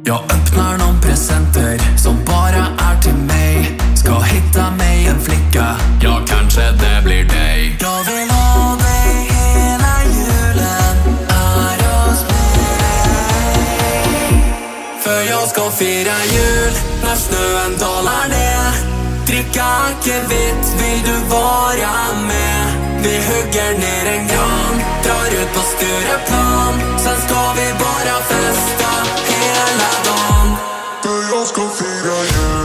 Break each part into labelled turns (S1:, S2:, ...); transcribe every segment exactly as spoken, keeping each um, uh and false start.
S1: Jag öppnar någon presenter som bara är till mig. Ska hitta mig en flicka, ja kanske det blir dig. Jag vill ha dig hela julen, är hos mig. För jag ska fira jul när snön dalar ner. Dricka akevitt, vill du vara med? Vi hugger ner en gran, drar ut på Stureplan. Sen ska vi bara festa hela dagen. För jag ska fira jul.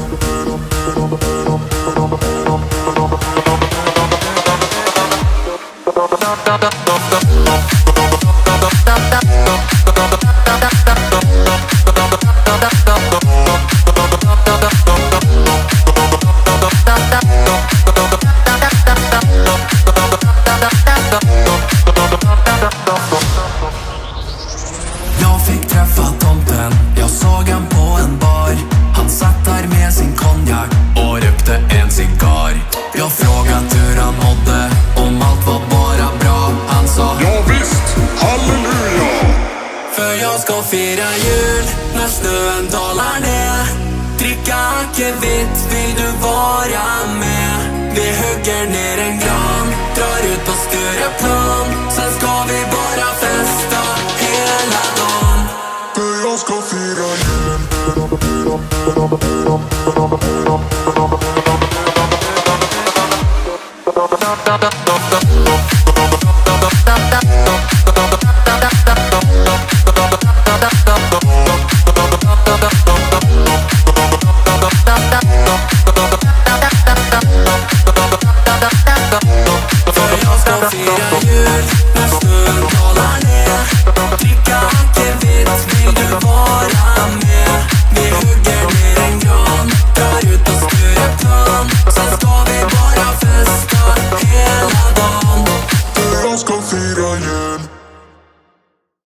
S1: Jag fick träffa tomten, jag såg han på en bar. Han satt där med sin konjak och rökte en cigarr. Jag frågade hur han mådde, om allt var bara bra. Han sa,
S2: ja visst, halleluja.
S1: för jag ska fira jul när snön dalar ner. Dricka akevitt, vill du vara med? Vi hugger ner en gran, drar ut på Stureplan. Sen ska vi bara festa hela dagen.
S2: För jag ska fira jul.
S1: För jag ska fira jul när snön dalar ner. Dricka akevitt, vill du vara med? Vi hugger ner en gran, drar ut på Stureplan. Sen ska vi bara festa hela dagen.
S2: För jag ska fira